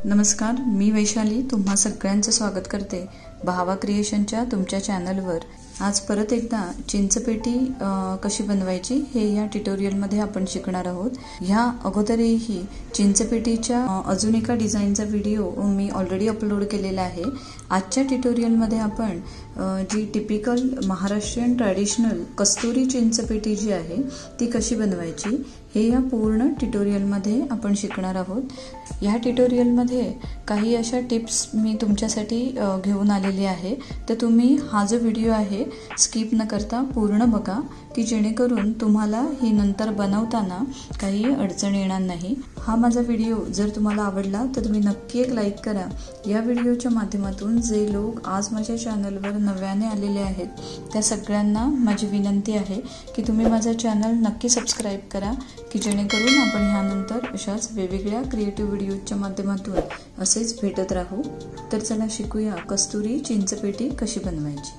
नमस्कार, मी वैशाली तुम्हा सगळ्यांचं स्वागत करते भावा क्रिएशनच्या तुमच्या चॅनलवर। आज परत एकदा चिंचपेटी कशी बनवायची हे या ट्युटोरियलमध्ये आपण शिकणार आहोत। ह्या अगोदरही चिंचपेटीच्या अजून एका डिझाइनचा व्हिडिओ मी ऑलरेडी अपलोड केलेला आहे। आजच्या ट्युटोरियलमध्ये आपण जी टिपिकल महाराष्ट्रीयन ट्रेडिशनल कस्तुरी चिंचपेटी जी आहे ती कशी बनवायची हे या पूर्ण ट्युटोरियलमध्ये आपण शिकणार आहोत। या ट्युटोरियलमध्ये काही अशा टिप्स मी तुमच्यासाठी घेऊन आलेली आहे, तर तुम्ही हा जो व्हिडिओ आहे स्किप न करता पूर्ण बघा की जेणेकरून तुम्हाला ही नंतर बनवताना काही अडचण येणार नाही। हा माझा व्हिडिओ जर तुम्हाला आवडला तर तुम्ही नक्की एक लाईक करा। या व्हिडिओच्या माध्यमातून जे लोक आज माझ्या चॅनलवर नव्याने आलेले आहेत त्या सगळ्यांना माझी विनंती आहे की तुम्ही माझा चॅनल नक्की सबस्क्राइब करा की जेणेकरून आपण ह्यानंतर अशाच वेगवेगळ्या क्रिएटिव्ह व्हिडिओच्या माध्यमातून असेच भेटत राहू। तर चला शिकूया कस्तुरी चिंचपेटी कशी बनवायची।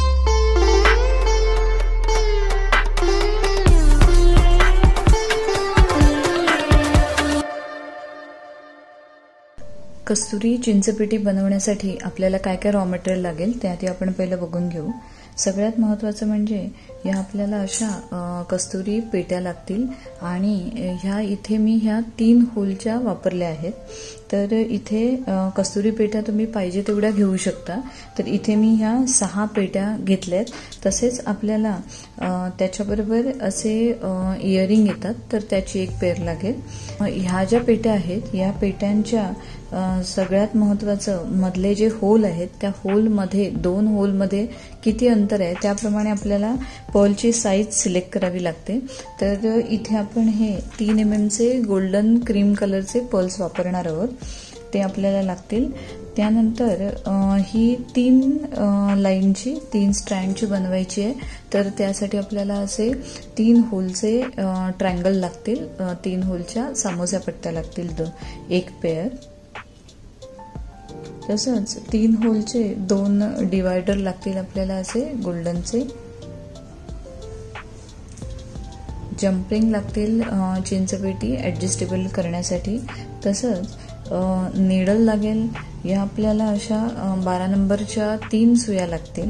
कस्तुरी चिंचपेटी बनवण्यासाठी आपल्याला काय काय रॉ मटेरियल लागेल ते आधी आपण पहिलं बघून घेऊ। सगळ्यात महत्त्वाचं म्हणजे या आपल्याला अशा कस्तुरी पेट्या लागतील आणि ह्या इथे मी ह्या 3 होलच्या वापरल्या आहेत। तर इथे कस्तुरी पेट्या तुम्ही पाहिजे तेवढ्या घेऊ शकता। तर इथे मी ह्या 6 पेट्या घेतल्यात। तसेच आपल्याला त्याच्याबरोबर असे इयरिंग येतात, तर त्याची एक पेअर लागेल। ह्या ज्या पेट्या आहेत या पेट्यांच्या सगळ्यात महत्त्वाचं मधले जे होल आहेत त्या होलमध्ये 2 होलमध्ये किती अंतर आहे त्याप्रमाणे आपल्याला पर्लची साईज सिलेक्ट करावी लागते। तर इथे आपण हे 3 mm चे गोल्डन क्रीम कलरचे पर्ल्स वापरणार आहोत, ते आपल्याला लागतील। त्यानंतर ही 3 लाईनची 3 स्ट्रँडची बनवायची आहे, तर त्यासाठी आपल्याला असे 3 होलचे ट्रायंगल लागतील। 3 होलच्या सामोस्या पट्ट्या लागतील 2, एक पेअर। तसंच 3 होलचे 2 डिवायडर लागतील आपल्याला असे गोल्डनचे। जम्पिंग लागतील चिंचपेटी ऍडजस्टेबल करण्यासाठी। तसंच नीडल लागेल, या आपल्याला अशा 12 नंबरच्या 3 सुया लागतील।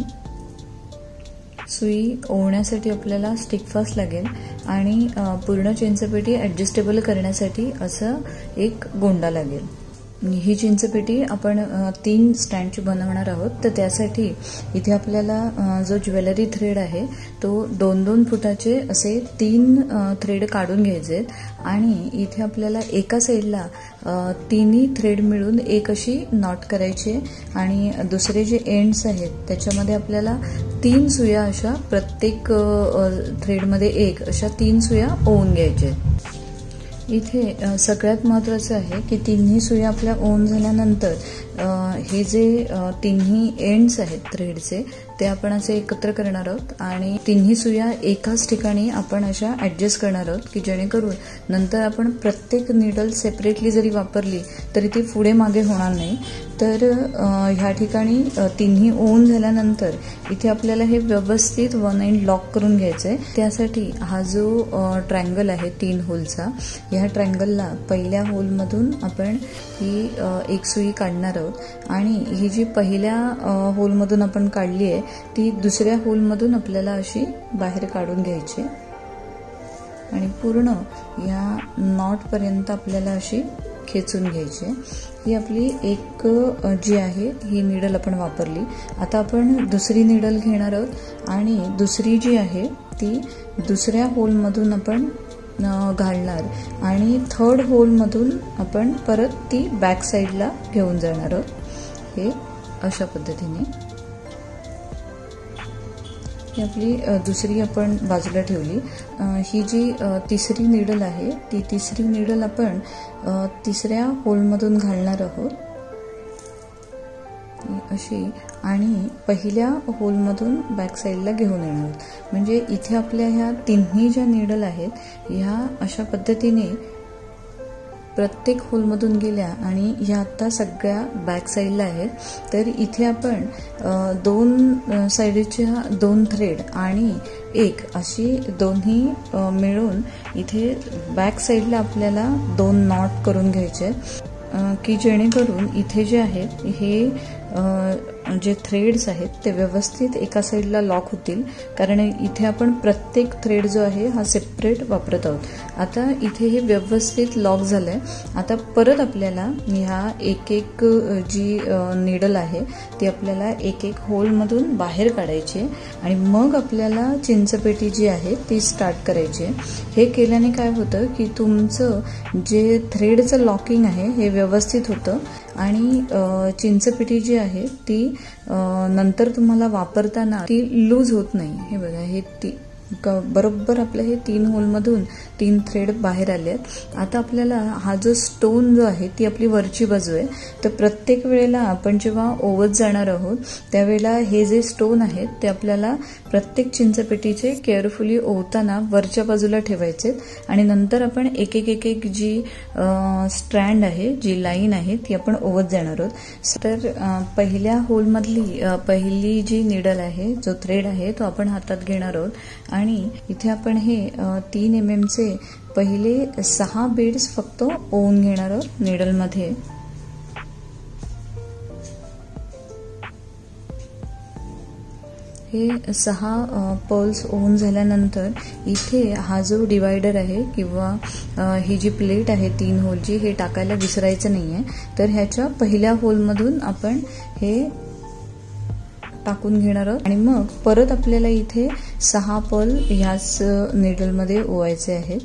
सुई ओवण्यासाठी आपल्याला स्टिक फास्ट लागेल आणि पूर्ण चिंचपेटी ऍडजस्टेबल करण्यासाठी असं एक गोंडा लागेल। ही चिंचपेटी आपण 3 स्टँडची बनवणार आहोत, तर त्यासाठी इथे आपल्याला जो ज्वेलरी थ्रेड आहे तो 2-2 फुटाचे असे 3 थ्रेड काढून घ्यायचे आणि इथे आपल्याला एका साईडला 3 थ्रेड मिळून एक अशी नॉट करायची आणि दुसरे जे एंड्स आहेत त्याच्यामध्ये आपल्याला 3 सुया अशा प्रत्येक थ्रेडमध्ये एक अशा 3 सुया ओवून घ्यायच्या। इथे सगळ्यात महत्त्वाचं आहे की 3ही सुया आपल्या ओवून झाल्यानंतर हे जे 3ही एंड्स आहेत थ्रेडचे ते आपण असे एकत्र करणार आहोत आणि 3ही सुया एकाच ठिकाणी आपण अशा ऍडजस्ट करणार आहोत की जेणेकरून नंतर आपण प्रत्येक नीडल सेपरेटली जरी वापरली तरी ती पुढे मागे होणार नाही। तर ह्या ठिकाणी 3ही ओवून झाल्यानंतर इथे आपल्याला हे व्यवस्थित 1 एंड लॉक करून घ्यायचं आहे। त्यासाठी हा जो ट्रायंगल आहे 3 होलचा, ह्या ट्रायंगलला पहिल्या होलमधून आपण ही एक सुई काढणार आहोत आणि ही जी पहिल्या होलमधून आपण काढली आहे ती दुसऱ्या होलमधून आपल्याला अशी बाहेर काढून घ्यायची आणि पूर्ण या नॉट पर्यंत आपल्याला अशी खेचून घ्यायची। ही आपली एक जी आहे ही नीडल आपण वापरली। आता आपण दुसरी नीडल घेणार आहोत आणि दुसरी जी आहे ती दुसऱ्या होलमधून आपण घालणार आणि 3rd होलमधून आपण परत ती बॅक साईडला घेऊन जाणार आहोत। हे अशा पद्धतीने ही आपली दुसरी आपण बाजूला ठेवली। ही जी तिसरी नीडल आहे ती तिसरी नीडल आपण तिसऱ्या होलमधून घालणार आहोत अशी आणि पहिल्या होलमधून बॅक साईडला घेऊन येणार आहोत। म्हणजे इथे आपल्या ह्या 3ही ज्या नीडल आहेत ह्या अशा पद्धतीने प्रत्येक होलमधून गेल्या आणि ह्या आता सगळ्या बॅक साईडला आहेत। तर इथे आपण 2 साईडच्या 2 थ्रेड आणि एक अशी दोन्ही मिळून इथे बॅक साईडला आपल्याला 2 नॉट करून घ्यायचे। की जेणेकरून इथे जे आहेत हे जे थ्रेड्स आहेत ते व्यवस्थित एका साईडला लॉक होतील, कारण इथे आपण प्रत्येक थ्रेड जो आहे हा सेपरेट वापरत आहोत। आता इथे हे व्यवस्थित लॉक झालंय। आता परत आपल्याला ह्या एक एक जी नीडल आहे ती आपल्याला एक एक होलमधून बाहेर काढायची आणि मग आपल्याला चिंचपेटी जी आहे ती स्टार्ट करायची। हे केल्याने काय होतं की तुमचं जे थ्रेडचं लॉकिंग आहे हे व्यवस्थित होतं आणि चिंचपेटी जी आहे ती नंतर तुम्हाला वापरताना ती लूज होत नाही। हे बघा, हे बरोबर आपल्या हे 3 होलमधून 3 थ्रेड बाहेर आले आहेत। आता आपल्याला हा जो स्टोन जो आहे ती आपली वरची बाजू आहे, तर प्रत्येक वेळेला आपण जेव्हा ओवत जाणार आहोत त्यावेळेला हे जे स्टोन आहेत ते आपल्याला प्रत्येक चिंचपेटीचे केअरफुली ओवताना वरच्या बाजूला ठेवायचे आणि नंतर आपण एक एक जी स्ट्रँड आहे, जी लाईन आहे ती आपण ओवत जाणार आहोत। तर पहिल्या होलमधली पहिली जी निडल आहे, जो थ्रेड आहे तो आपण हातात घेणार आहोत आणि इथे आपण हे 3 mm चे पहिले 6 बीड्स फक्त ओवून घेणार आहोत निडलमध्ये। हे 6 पर्ल्स ओवून झाल्यानंतर इथे हा जो डिवायडर आहे किंवा ही जी प्लेट आहे 3 होलची, हे टाकायला विसरायचं नाहीये। तर ह्याच्या पहिल्या होलमधून आपण हे टाकून घेणार आहोत आणि मग परत आपल्याला इथे 6 पर्ल ह्याच नीडलमध्ये ओवायचे आहेत।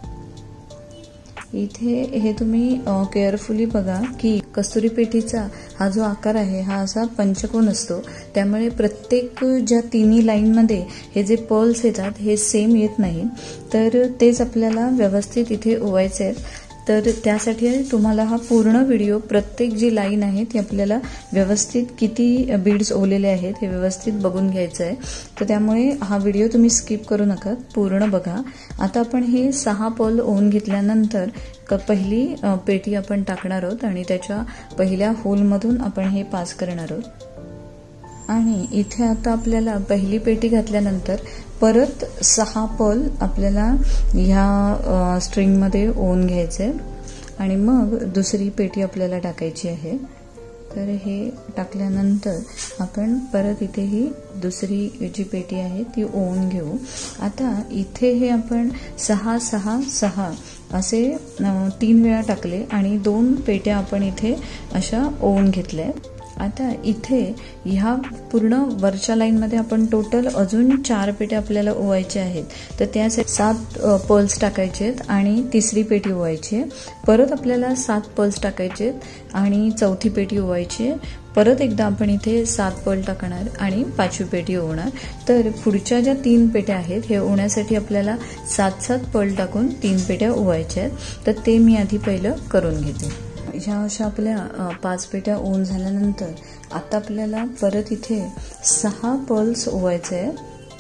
इथे हे तुम्ही केअरफुली बघा की कस्तुरी पेटीचा हा जो आकार आहे हा असा पंचकोन असतो, त्यामुळे प्रत्येक ज्या तिन्ही लाईनमध्ये हे जे पर्ल्स येतात हे सेम येत नाही, तर तेच आपल्याला व्यवस्थित इथे ओवायचे आहेत। तर त्यासाठी तुम्हाला हा पूर्ण व्हिडिओ, प्रत्येक जी लाईन आहे ती आपल्याला व्यवस्थित किती बीड्स ओवलेले आहेत हे व्यवस्थित बघून घ्यायचं आहे। तर त्यामुळे हा व्हिडिओ तुम्ही स्किप करू नका, पूर्ण बघा। आता आपण हे 6 पर्ल ओवून घेतल्यानंतर पहिली पेटी आपण टाकणार आहोत आणि त्याच्या पहिल्या होलमधून आपण हे पास करणार आहोत आणि इथे आता आपल्याला पहिली पेटी घातल्यानंतर परत 6 पर्ल आपल्याला ह्या स्ट्रिंगमध्ये ओवून घ्यायचे आणि मग दुसरी पेटी आपल्याला टाकायची आहे। तर हे टाकल्यानंतर आपण परत इथे ही दुसरी जी पेटी आहे ती ओवून घेऊ। आता इथे हे आपण 6 6 6 असे 3 वेळा टाकले आणि 2 पेट्या आपण इथे अशा ओवून घेतल्या। आता इथे ह्या पूर्ण वरच्या लाईनमध्ये आपण टोटल अजून 4 पेट्या आपल्याला ओवायच्या आहेत, तर त्यासाठी 7 पर्ल्स टाकायचे आहेत आणि तिसरी पेटी ओवायची आहे। परत आपल्याला 7 पर्ल्स टाकायचे आहेत आणि चौथी पेटी ओवायची आहे। परत एकदा आपण इथे 7 पर्ल टाकणार आणि 5वी पेटी ओवणार। तर पुढच्या ज्या 3 पेट्या आहेत हे ओवण्यासाठी आपल्याला 7 पर्ल टाकून 3 पेट्या ओवायच्या आहेत, तर ते मी आधी पहिलं करून घेते। ह्या अशा आपल्या 5 पेट्या ओवून झाल्यानंतर आता आपल्याला परत इथे 6 पर्ल्स ओवायचे आहेत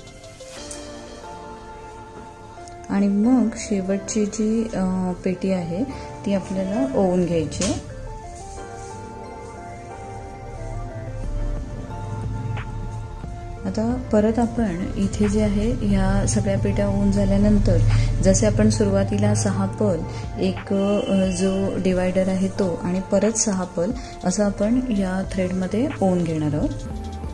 आणि मग शेवटची जी पेटी आहे ती आपल्याला ओवून घ्यायची आहे। आता परत आपण इथे जे आहे ह्या सगळ्या पेट्या ओवून झाल्यानंतर जसे आपण सुरुवातीला 6 पर्ल, एक जो डिवायडर आहे तो आणि परत 6 पर्ल असं आपण या थ्रेडमध्ये ओवून घेणार आहोत।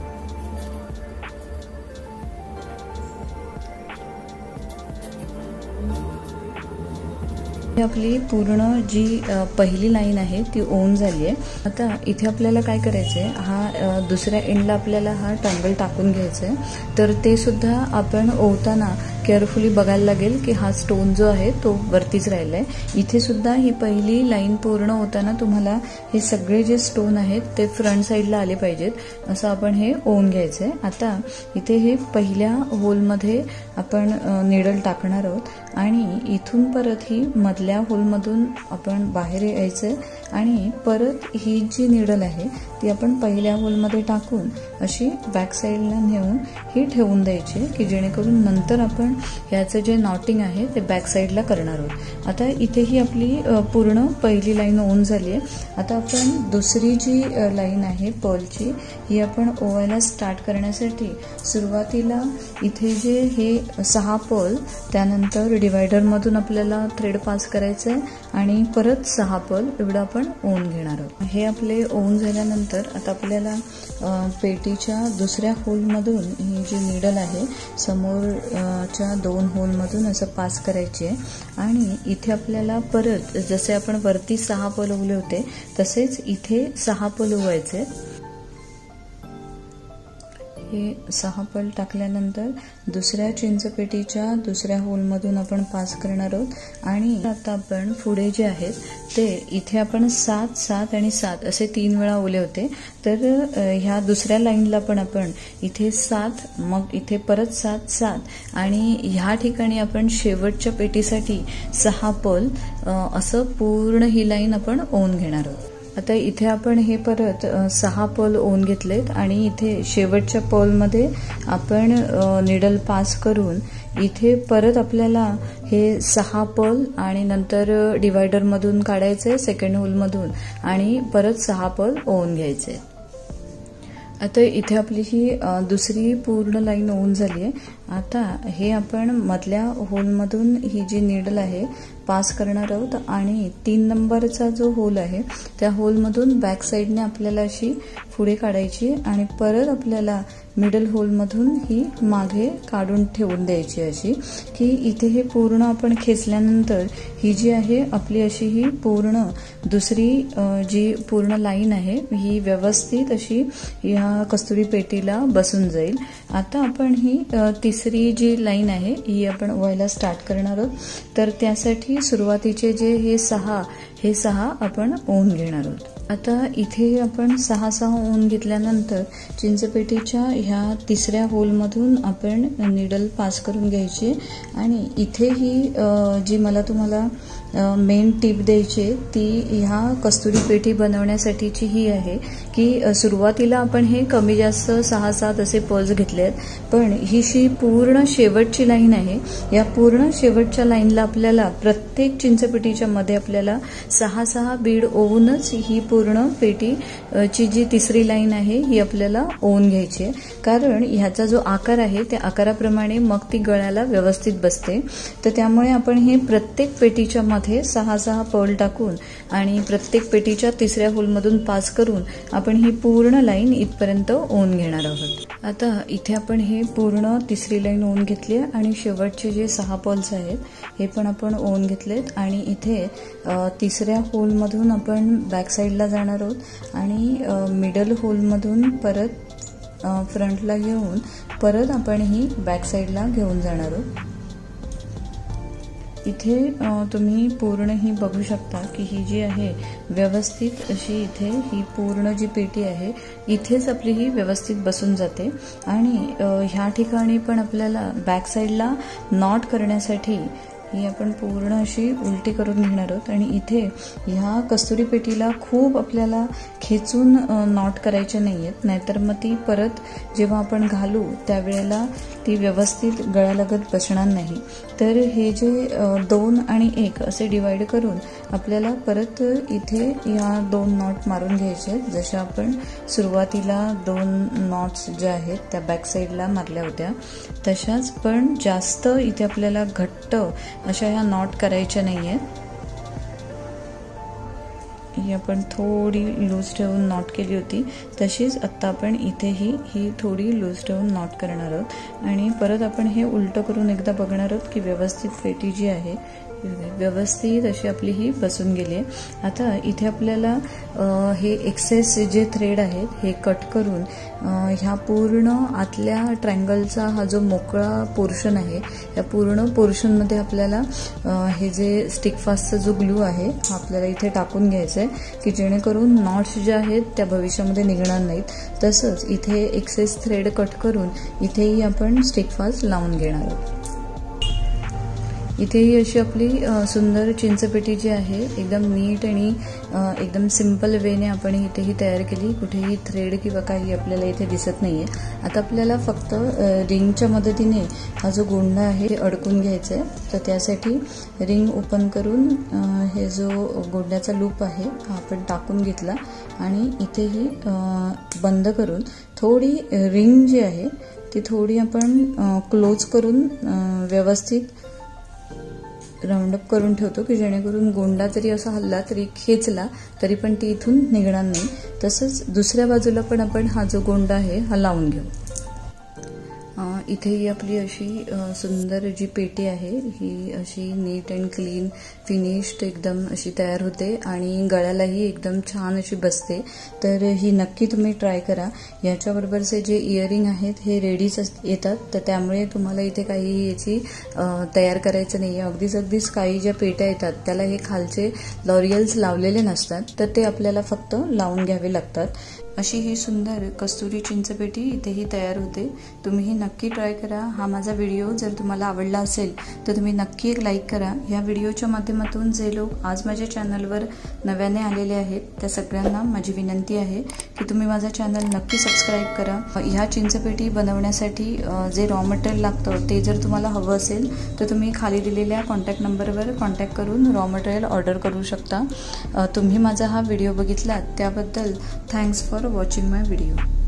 आपली पूर्ण जी पहिली लाईन आहे ती ओवून झाली आहे। आता इथे आपल्याला काय करायचंय, हा दुसऱ्या एंडला आपल्याला हा टँगल टाकून घ्यायचा आहे। तर ते सुद्धा आपण ओवताना केअरफुली बघायला लागेल की हा स्टोन जो आहे तो वरतीच राहिलाय। इथे सुद्धा ही पहिली लाईन पूर्ण होताना तुम्हाला हे सगळे जे स्टोन आहेत ते फ्रंट साईडला आले पाहिजेत, असं आपण हे ओवून घ्यायचंय। आता इथे हे पहिल्या होलमध्ये आपण निडल टाकणार आहोत आणि इथून परत ही मधल्या होलमधून आपण बाहेर यायचंय आणि परत ही जी निडल आहे ती आपण पहिल्या होलमध्ये टाकून अशी बॅक साईडला नेऊन ही ठेवून द्यायची की जेणेकरून नंतर आपण याचं जे नॉटिंग आहे ते बॅक साईडला करणार आहोत। आता इथे ही आपली पूर्ण पहिली लाईन ओवून झाली आहे। आता आपण दुसरी जी लाईन आहे पर्लची ही आपण ओवायला स्टार्ट करण्यासाठी सुरुवातीला इथे जे हे 6 पर्ल, त्यानंतर डिवायडरमधून आपल्याला थ्रेड पास करायचं आहे आणि परत 6 पल एवढं आपण ओवून घेणार आहोत। हे आपले ओवून झाल्यानंतर आता आपल्याला पेटीच्या दुसऱ्या होलमधून ही जी नीडल आहे समोरच्या 2 होलमधून असं पास करायची आहे आणि इथे आपल्याला परत जसे आपण वरती 6 पल ओवले होते तसेच इथे 6 पल ओवायचे। हे 6 पल टाकल्यानंतर दुसऱ्या चिंचपेटीच्या दुसऱ्या होलमधून आपण पास करणार आहोत आणि आता आपण पुढे जे आहेत ते इथे आपण 7 7 आणि 7 असे 3 वेळा ओवले होते, तर ह्या दुसऱ्या लाईनला पण आपण इथे 7 मग इथे परत 7 7 आणि ह्या ठिकाणी आपण शेवटच्या पेटीसाठी 6 पल असं पूर्ण ही लाईन आपण ओवून घेणार आहोत। आता इथे आपण हे परत 6 पल ओवून घेतलेत आणि इथे शेवटच्या पलमध्ये आपण निडल पास करून इथे परत आपल्याला हे 6 पल आणि नंतर डिवायडर मधून काढायचे सेकंड होल मधून आणि परत 6 पल ओवून घ्यायचे। आता इथे आपली ही दुसरी पूर्ण लाईन ओवून झाली आहे। आता हे आपण मधल्या होलमधून ही जी नीडल आहे पास करणार आहोत आणि 3 नंबरचा जो होल आहे त्या होलमधून बॅक साईडने आपल्याला अशी पुढे काढायची आणि परत आपल्याला मिडल होलमधून ही मागे काढून ठेवून द्यायची अशी की इथे हे पूर्ण आपण खेचल्यानंतर ही जी आहे आपली अशी ही पूर्ण दुसरी जी पूर्ण लाईन आहे ही व्यवस्थित अशी ह्या कस्तुरी पेटीला बसून जाईल। आता आपण ही तिसरी जी लाईन आहे ही आपण व्हायला स्टार्ट करणार आहोत, तर त्यासाठी सुरुवातीचे जे हे 6 आपण ओवून घेणार आहोत। आता इथे आपण 6 6 ओवून घेतल्यानंतर चिंचपेटीच्या ह्या तिसऱ्या होलमधून आपण नीडल पास करून घ्यायची आणि इथे ही जी मला तुम्हाला मेन टिप द्यायची ती ह्या कस्तुरी पेटी बनवण्यासाठीची ही आहे की सुरुवातीला आपण हे कमी जास्त 6 7 असे पल्स घेतले आहेत, पण ही जी पूर्ण शेवटची लाईन आहे या पूर्ण शेवटच्या लाईनला आपल्याला प्रत्येक चिंचपेटीच्या मध्ये आपल्याला 6 6 बीड ओवूनच ही पूर्ण पेटीची जी तिसरी लाईन आहे ही आपल्याला ओवून घ्यायची आहे, कारण ह्याचा जो आकार आहे त्या आकाराप्रमाणे मग ती गळ्याला व्यवस्थित बसते। तर त्यामुळे आपण हे प्रत्येक पेटीच्या मध्ये 6 6 पल टाकून आणि प्रत्येक पेटीच्या तिसऱ्या होलमधून पास करून आपण ही पूर्ण लाईन इथपर्यंत ओवून घेणार आहोत। आता इथे आपण हे पूर्ण तिसरी लाईन ओवून घेतली आहे आणि शेवटचे जे 6 पल्स आहेत हे पण आपण ओवून घेतलेत आणि इथे तिसऱ्या होलमधून आपण बॅक साईडला जाणार आहोत आणि मिडल होलमधून परत फ्रंटला घेऊन परत आपण ही बॅक साईडला घेऊन जाणार आहोत। इथे तुम्ही पूर्ण ही बघू शकता की ही जी आहे व्यवस्थित अशी इथे ही पूर्ण जी पेटी आहे इथेच आपली ही व्यवस्थित बसून जाते आणि ह्या ठिकाणी पण आपल्याला बॅक साईडला नॉट करण्यासाठी ही आपण पूर्ण अशी उलटी करून घेणार आहोत आणि इथे ह्या कस्तुरी पेटीला खूप आपल्याला खेचून नॉट करायचे नाहीयेत, नाहीतर मग ती परत जेव्हा आपण घालू त्यावेळेला ती व्यवस्थित गळ्यालगत बसणार नाही। तर हे जे 2 आणि 1 असे डिवाइड करून आपल्याला परत इथे या 2 नॉट मारून घ्यायचे आहेत, जशा आपण सुरुवातीला 2 नॉट्स ज्या आहेत त्या बॅक साईडला मारल्या होत्या तशाच, पण जास्त इथे आपल्याला घट्ट अशा ह्या नॉट करायच्या नाहीयेत। ही आपण थोडी लूज ठेवून नॉट केली होती तशीच आता आपण इथेही ही थोडी लूज ठेवून नॉट करणार आहोत आणि परत आपण हे उलट करून एकदा बघणार आहोत की व्यवस्थित पेटी जी आहे व्यवस्थित अशी आपली ही बसून गेली आहे। आता इथे आपल्याला हे एक्सेस जे थ्रेड आहेत हे कट करून ह्या पूर्ण आतल्या ट्रायंगलचा हा जो मोकळा पोर्शन आहे या पूर्ण पोर्शनमध्ये आपल्याला हे जे स्टिक फास्टचा जो ग्लू आहे हा आपल्याला इथे टाकून घ्यायचा आहे की जेणेकरून नॉट्स ज्या आहेत त्या भविष्यामध्ये निघणार नाहीत। तसंच इथे एक्सेस थ्रेड कट करून इथेही आपण स्टिक फास्ट लावून घेणार आहोत। इथेही अशी आपली सुंदर चिंचपेटी जी आहे एकदम नीट आणि एकदम सिंपल वेने आपण इथेही तयार केली, कुठेही थ्रेड किंवा काही आपल्याला इथे दिसत नाहीये। आता आपल्याला फक्त रिंगच्या मदतीने हा जो गोंडा आहे ते अडकून घ्यायचा आहे, तर त्यासाठी रिंग ओपन करून हे जो गोंड्याचा लूप आहे हा आपण टाकून घेतला आणि इथेही बंद करून थोडी रिंग जी आहे ती थोडी आपण क्लोज करून व्यवस्थित राऊंड अप करून ठेवतो की जेणेकरून गोंडा जरी असा हल्ला तरी खेचला तरी पण ती इथून निघणार नाही। तसंच दुसऱ्या बाजूला पण आपण हा जो गोंडा आहे हा लावून घेऊ। इथे ही आपली अशी सुंदर जी पेटी आहे ही अशी नीट अँड क्लीन फिनिश्ड एकदम अशी तयार होते आणि गळ्यालाही एकदम छान अशी बसते। तर ही नक्की तुम्ही ट्राय करा। याच्याबरोबरचे जे इयरिंग आहेत हे रेडीच येतात, तर त्यामुळे तुम्हाला इथे काही याची तयार करायचं नाही आहे। अगदीच काही ज्या पेट्या येतात त्याला हे खालचे लॉरियल्स लावलेले नसतात, तर ते आपल्याला फक्त लावून घ्यावे लागतात। अशी ही सुंदर कस्तुरी चिंचपेटी इथेही तयार होते। तुम्ही ही नक्की ट्राय करा। हा माझा व्हिडिओ जर तुम्हाला आवडला असेल तर तुम्ही नक्की एक लाईक करा। या व्हिडिओच्या माध्यमातून जे लोक आज माझ्या चॅनलवर नव्याने आलेले आहेत त्या सगळ्यांना माझी विनंती आहे की तुम्ही माझा चॅनल नक्की सबस्क्राईब करा। ह्या चिंचपेटी बनवण्यासाठी जे रॉ मटेरियल लागतं ते जर तुम्हाला हवं असेल तर तुम्ही खाली दिलेल्या कॉन्टॅक्ट नंबरवर कॉन्टॅक्ट करून रॉ मटेरियल ऑर्डर करू शकता। तुम्ही माझा हा व्हिडिओ बघितलात त्याबद्दल thanks for watching my video.